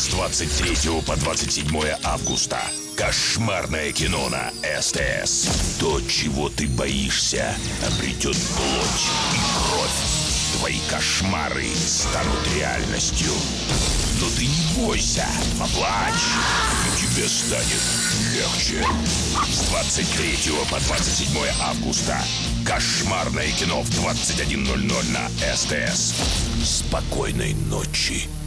С 23 по 27 августа. Кошмарное кино на СТС. То, чего ты боишься, обретет плоть и кровь. Твои кошмары станут реальностью. Но ты не бойся, поплачь, и тебе станет легче. С 23 по 27 августа. Кошмарное кино в 21:00 на СТС. Спокойной ночи.